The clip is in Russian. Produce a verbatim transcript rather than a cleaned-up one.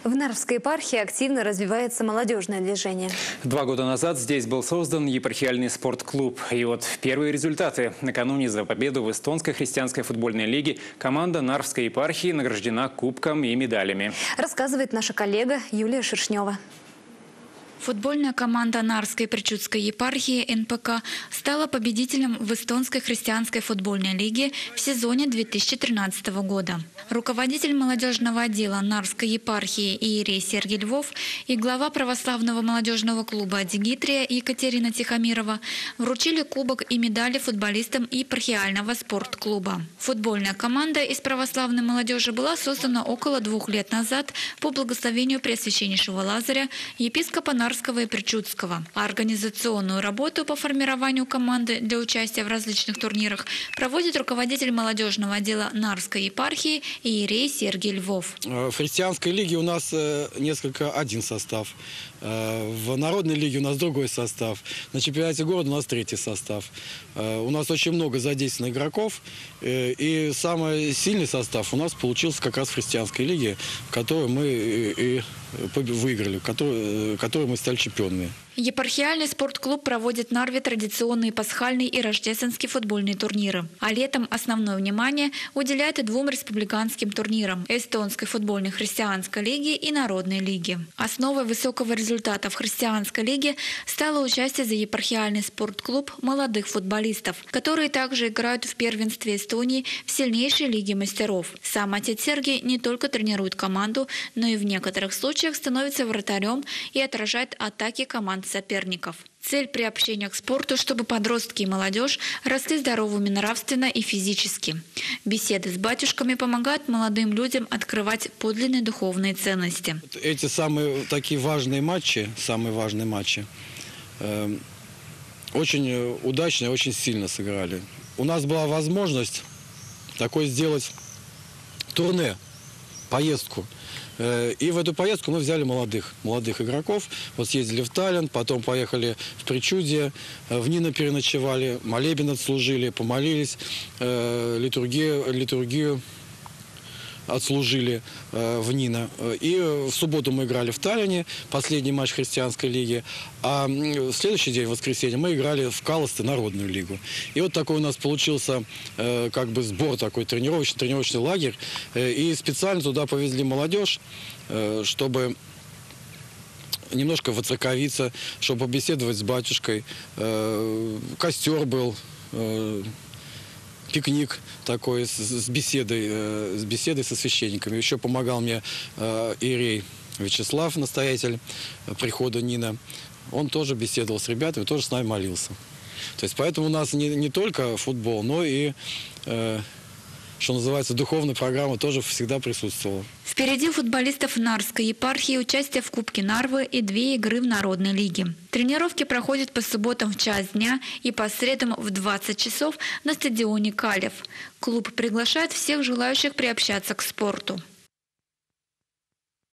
В Нарвской епархии активно развивается молодежное движение. Два года назад здесь был создан епархиальный спортклуб. И вот первые результаты. Накануне за победу в эстонской христианской футбольной лиге команда Нарвской епархии награждена кубком и медалями. Рассказывает наша коллега Юлия Шершнева. Футбольная команда Нарвской Пречудской епархии эн пэ ка стала победителем в эстонской христианской футбольной лиге в сезоне две тысячи тринадцатого года. Руководитель молодежного отдела Нарвской епархии иерей Сергей Львов и глава православного молодежного клуба «Дигитрия» Екатерина Тихомирова вручили кубок и медали футболистам епархиального спортклуба. Футбольная команда из православной молодежи была создана около двух лет назад по благословению Преосвященнейшего Лазаря, епископа Нарвского и Пречудского. А организационную работу по формированию команды для участия в различных турнирах проводит руководитель молодежного отдела Нарвской епархии иерей Сергей Львов. В христианской лиге у нас несколько один состав. В народной лиге у нас другой состав. На чемпионате города у нас третий состав. У нас очень много задействовано игроков. И самый сильный состав у нас получился как раз в христианской лиге, в которой мы и выиграли, в которой, в которой мы стали чемпионами. Епархиальный спортклуб проводит в Нарве традиционные пасхальные и рождественские футбольные турниры. А летом основное внимание уделяет и двум республиканским турнирам – Эстонской футбольной христианской лиге и Народной лиге. Основой высокого результата в христианской лиге стало участие за епархиальный спортклуб молодых футболистов, которые также играют в первенстве Эстонии в сильнейшей лиге мастеров. Сам отец Сергей не только тренирует команду, но и в некоторых случаях становится вратарем и отражает атаки команд соперников. Цель приобщения к спорту, чтобы подростки и молодежь росли здоровыми нравственно и физически. Беседы с батюшками помогают молодым людям открывать подлинные духовные ценности. Эти самые такие важные матчи, самые важные матчи, э, очень удачно, очень сильно сыграли. У нас была возможность такой сделать турне, поездку. И в эту поездку мы взяли молодых, молодых игроков. Вот съездили в Таллин, потом поехали в Пречудье, в Нино переночевали, молебен отслужили, помолились, литургию, литургию отслужили в Нино. И в субботу мы играли в Таллине, последний матч христианской лиги. А в следующий день, в воскресенье, мы играли в Калосты, Народную лигу. И вот такой у нас получился как бы сбор, такой тренировочный, тренировочный лагерь. И специально туда повезли молодежь, чтобы немножко воцерковиться, чтобы побеседовать с батюшкой. Костер был, пикник такой с, с беседой, э, с беседой со священниками. Еще помогал мне э, иерей Вячеслав, настоятель прихода Нина. Он тоже беседовал с ребятами, тоже с нами молился. То есть поэтому у нас не, не только футбол, но и, э, что называется, духовная программа тоже всегда присутствовала. Впереди футболистов Нарвской епархии участие в Кубке Нарвы и две игры в Народной лиге. Тренировки проходят по субботам в час дня и по средам в двадцать часов на стадионе Калев. Клуб приглашает всех желающих приобщаться к спорту.